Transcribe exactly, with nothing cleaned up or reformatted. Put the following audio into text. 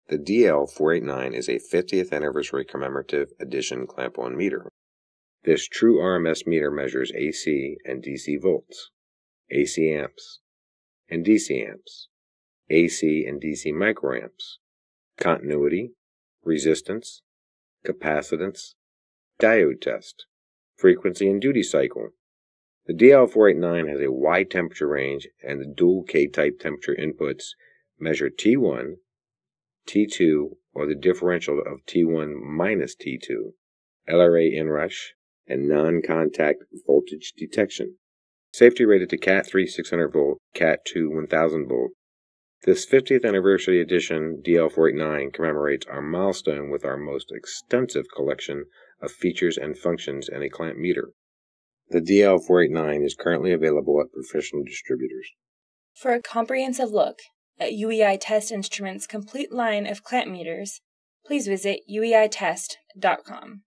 The D L four eighty-nine is a fiftieth anniversary commemorative edition clamp-on meter. This true R M S meter measures A C and D C volts, A C amps, and D C amps, A C and D C microamps, continuity, resistance, capacitance, diode test, frequency and duty cycle. The D L four eighty-nine has a wide temperature range, and the dual K-type temperature inputs measure T one, T two, or the differential of T one minus T two, L R A inrush, and non-contact voltage detection. Safety rated to Cat three six hundred volt, Cat two one thousand volt. This fiftieth anniversary edition D L four eighty-nine commemorates our milestone with our most extensive collection of features and functions in a clamp meter. The D L four eighty-nine is currently available at professional distributors. For a comprehensive look at U E I Test Instruments' complete line of clamp meters, please visit U E I test dot com.